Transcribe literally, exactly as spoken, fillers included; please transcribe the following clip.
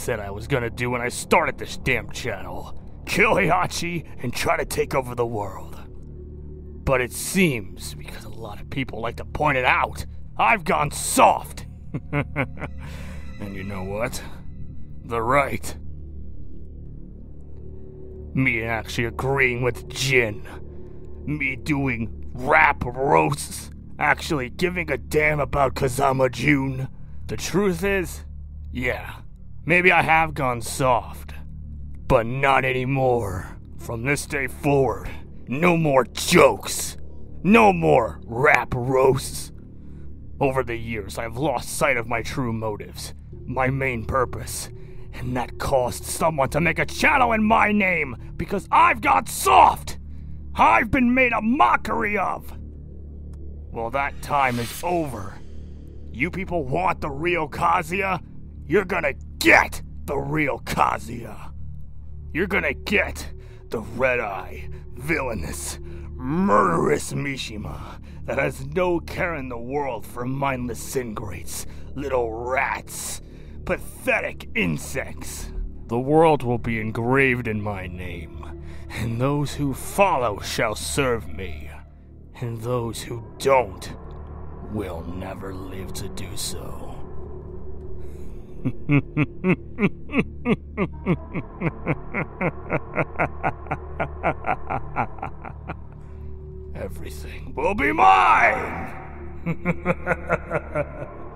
said I was gonna do when I started this damn channel. Kill Heihachi and try to take over the world. But it seems, because a lot of people like to point it out, I've gone soft. And you know what? They're right. Me actually agreeing with Jin. Me doing rap roasts. Actually giving a damn about Kazama Jun. The truth is, yeah, maybe I have gone soft. But not anymore. From this day forward, no more jokes. No more rap roasts. Over the years, I've lost sight of my true motives, my main purpose, and that caused someone to make a channel in my name because I've got soft! I've been made a mockery of! Well, that time is over. You people want the real Kazuya? You're gonna get the real Kazuya. You're gonna get the red-eye, villainous, murderous Mishima that has no care in the world for mindless ingrates, little rats, pathetic insects. The world will be engraved in my name, and those who follow shall serve me, and those who don't will never live to do so. Everything will be mine!